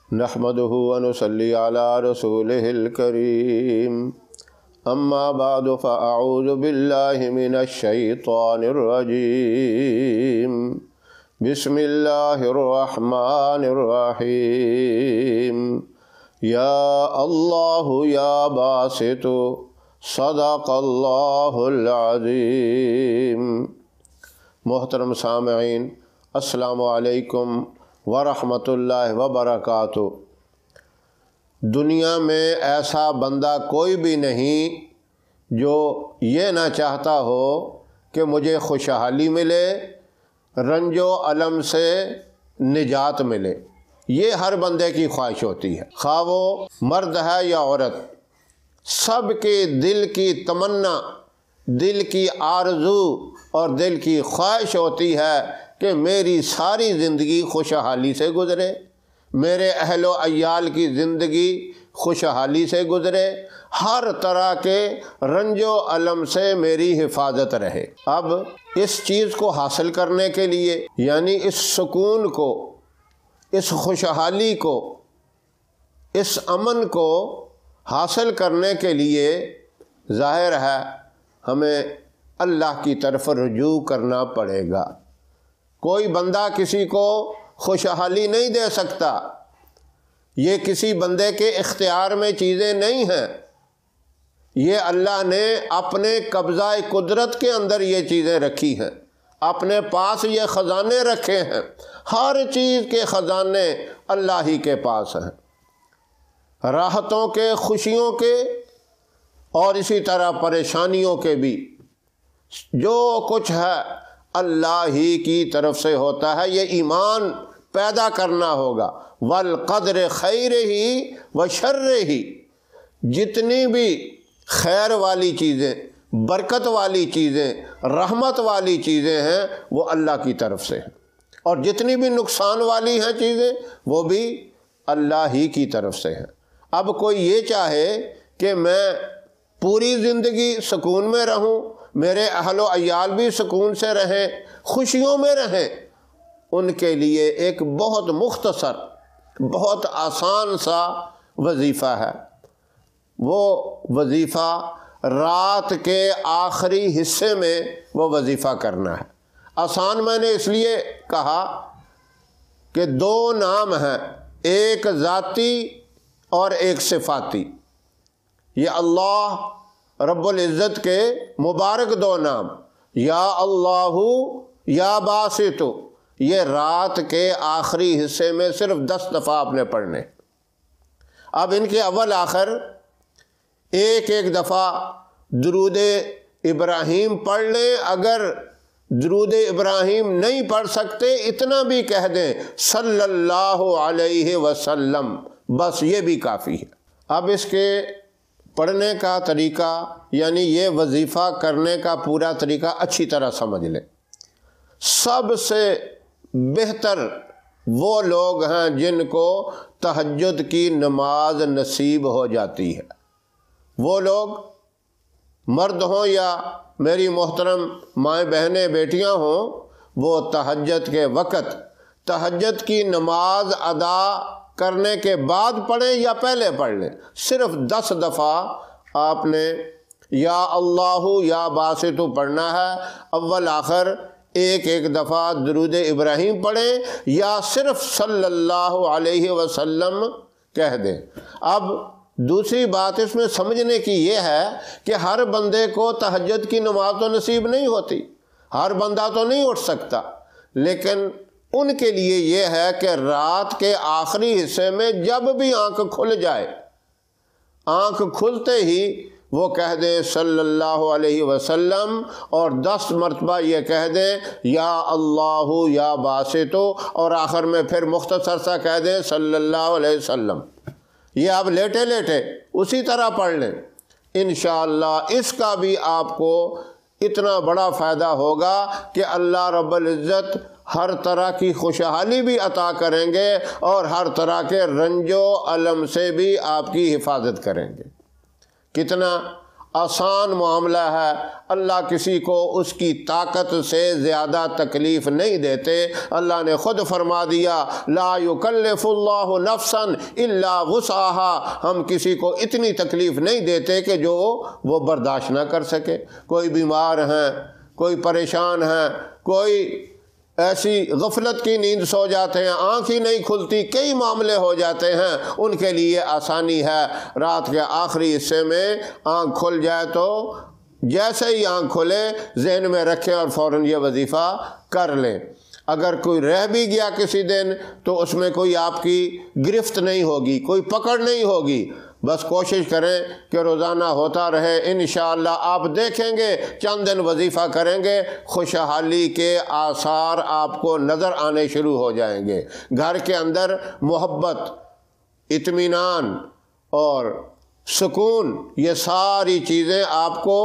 نحمده ونصلي على رسوله الكريم اما بعد فاعوذ بالله من الشيطان الرجيم بسم الله الرحمن الرحيم يا الله يا باسط صدق اللہ العظیم۔ محترم سامعین، السلام علیکم ورحمۃ اللہ وبرکاتہ۔ دنیا میں ایسا بندہ کوئی بھی نہیں جو یہ نہ چاہتا ہو کہ مجھے خوشحالی ملے، رنج و الم سے نجات ملے۔ یہ ہر بندے کی خواہش ہوتی ہے، خواہ وہ مرد ہے یا عورت۔ سب کے دل کی تمنا، دل کی آرزو اور دل کی خواہش ہوتی ہے کہ میری ساری زندگی خوشحالی سے گزرے، میرے اہل و عیال کی زندگی خوشحالی سے گزرے، ہر طرح کے رنج و الم سے میری حفاظت رہے۔ اب اس چیز کو حاصل کرنے کے لیے، یعنی اس سکون کو، اس خوشحالی کو، اس امن کو حاصل کرنے کے لیے ظاہر ہے ہمیں اللہ کی طرف رجوع کرنا پڑے گا۔ کوئی بندہ کسی کو خوشحالی نہیں دے سکتا، یہ کسی بندے کے اختیار میں چیزیں نہیں ہیں، یہ اللہ نے اپنے قبضہ قدرت کے اندر یہ چیزیں رکھی ہیں، اپنے پاس یہ خزانے رکھے ہیں۔ ہر چیز کے خزانے اللہ ہی کے پاس ہیں، راحتوں کے، خوشیوں کے اور اسی طرح پریشانیوں کے بھی۔ جو کچھ ہے اللہ ہی کی طرف سے ہوتا ہے، یہ ایمان پیدا کرنا ہوگا۔ والقدر خیر ہی و شر ہی، جتنی بھی خیر والی چیزیں، برکت والی چیزیں، رحمت والی چیزیں ہیں وہ اللہ کی طرف سے ہیں، اور جتنی بھی نقصان والی ہیں چیزیں وہ بھی اللہ ہی کی طرف سے ہیں۔ اب کوئی یہ چاہے کہ میں پوری زندگی سکون میں رہوں، میرے اہل و عیال بھی سکون سے رہیں، خوشیوں میں رہیں، ان کے لیے ایک بہت مختصر، بہت آسان سا وظیفہ ہے۔ وہ وظیفہ رات کے آخری حصے میں وہ وظیفہ کرنا ہے۔ آسان میں نے اس لیے کہا کہ دو نام ہیں، ایک ذاتی اور ایک صفاتی۔ یہ اللہ رب العزت کے مبارک دو نام، یا اللہ یا باسط، یہ رات کے آخری حصے میں صرف 10 دفعہ آپ نے پڑھنے۔ اب ان کے اول آخر ایک ایک دفعہ درود ابراہیم پڑھ لیں۔ اگر درود ابراہیم نہیں پڑھ سکتے اتنا بھی کہہ دیں صلی اللہ علیہ وسلم، بس یہ بھی کافی ہے۔ اب اس کے پڑھنے کا طریقہ، یعنی یہ وظیفہ کرنے کا پورا طریقہ اچھی طرح سمجھ لیں۔ سب سے بہتر وہ لوگ ہیں جن کو تہجد کی نماز نصیب ہو جاتی ہے۔ وہ لوگ مرد ہوں یا میری محترم مائیں بہنیں بیٹیاں ہوں، وہ تہجد کے وقت تہجد کی نماز ادا کرنے کے بعد پڑھیں یا پہلے پڑھ لیں، صرف 10 دفعہ آپ نے یا اللہ یا باسط پڑھنا ہے۔ اول آخر ایک ایک دفعہ درود ابراہیم پڑھیں یا صرف صلی اللہ علیہ وسلم کہہ دیں۔ اب دوسری بات اس میں سمجھنے کی یہ ہے کہ ہر بندے کو تہجد کی نماز تو نصیب نہیں ہوتی، ہر بندہ تو نہیں اٹھ سکتا، لیکن ان کے لیے یہ ہے کہ رات کے آخری حصے میں جب بھی آنکھ کھل جائے، آنکھ کھلتے ہی وہ کہہ دیں صلی اللہ علیہ وسلم، اور 10 مرتبہ یہ کہہ دیں یا اللہ یا باسط، اور آخر میں پھر مختصر سا کہہ دیں صلی اللہ علیہ وسلم۔ یہ آپ لیٹے لیٹے اسی طرح پڑھ لیں، انشاءاللہ اس کا بھی آپ کو اتنا بڑا فائدہ ہوگا کہ اللہ رب العزت ہر طرح کی خوشحالی بھی عطا کریں گے اور ہر طرح کے رنج و الم سے بھی آپ کی حفاظت کریں گے۔ کتنا آسان معاملہ ہے۔ اللہ کسی کو اس کی طاقت سے زیادہ تکلیف نہیں دیتے۔ اللہ نے خود فرما دیا لا یکلف اللہ نفسا الا وسعها، ہم کسی کو اتنی تکلیف نہیں دیتے کہ جو وہ برداشت نہ کر سکے۔ کوئی بیمار ہیں، کوئی پریشان ہیں، کوئی ایسی غفلت کی نیند سو جاتے ہیں، آنکھ ہی نہیں کھلتی، کئی معاملے ہو جاتے ہیں، ان کے لیے آسانی ہے رات کے آخری حصے میں آنکھ کھل جائے تو جیسے ہی آنکھ کھلے ذہن میں رکھیں اور فوراً یہ وظیفہ کر لیں۔ اگر کوئی رہ بھی گیا کسی دن تو اس میں کوئی آپ کی گرفت نہیں ہوگی، کوئی پکڑ نہیں ہوگی، بس کوشش کریں کہ روزانہ ہوتا رہے۔ انشاءاللہ آپ دیکھیں گے چند دن وظیفہ کریں گے، خوشحالی کے آثار آپ کو نظر آنے شروع ہو جائیں گے۔ گھر کے اندر محبت، اطمینان اور سکون، یہ ساری چیزیں آپ کو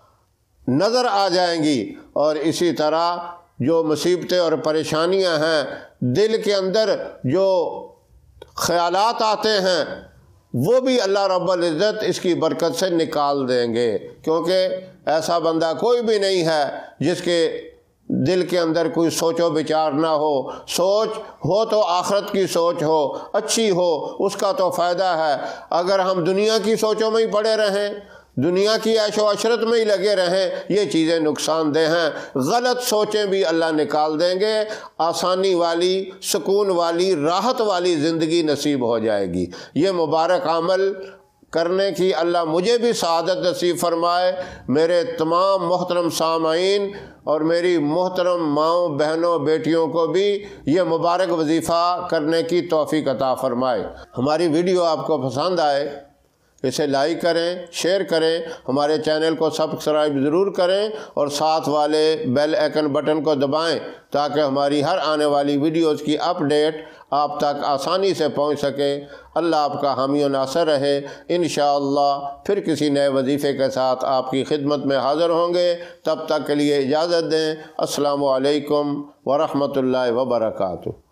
نظر آ جائیں گی۔ اور اسی طرح جو مصیبتیں اور پریشانیاں ہیں، دل کے اندر جو خیالات آتے ہیں، وہ بھی اللہ رب العزت اس کی برکت سے نکال دیں گے، کیونکہ ایسا بندہ کوئی بھی نہیں ہے جس کے دل کے اندر کوئی سوچ و بچار نہ ہو۔ سوچ ہو تو آخرت کی سوچ ہو، اچھی ہو، اس کا تو فائدہ ہے۔ اگر ہم دنیا کی سوچوں میں ہی پڑے رہیں، دنیا کی عیش و عشرت میں ہی لگے رہیں، یہ چیزیں نقصان دہ ہیں۔ غلط سوچیں بھی اللہ نکال دیں گے، آسانی والی، سکون والی، راحت والی زندگی نصیب ہو جائے گی۔ یہ مبارک عمل کرنے کی اللہ مجھے بھی سعادت نصیب فرمائے، میرے تمام محترم سامعین اور میری محترم ماؤں، بہنوں، بیٹیوں کو بھی یہ مبارک وظیفہ کرنے کی توفیق عطا فرمائے۔ ہماری ویڈیو آپ کو پسند آئے اسے لائک کریں، شیئر کریں، ہمارے چینل کو سبسکرائب ضرور کریں اور ساتھ والے بیل آئیکن بٹن کو دبائیں تاکہ ہماری ہر آنے والی ویڈیوز کی اپڈیٹ آپ تک آسانی سے پہنچ سکے۔ اللہ آپ کا حامی و ناصر رہے۔ انشاءاللہ پھر کسی نئے وظیفے کے ساتھ آپ کی خدمت میں حاضر ہوں گے، تب تک کے لیے اجازت دیں۔ السلام علیکم ورحمۃ اللہ وبرکاتہ۔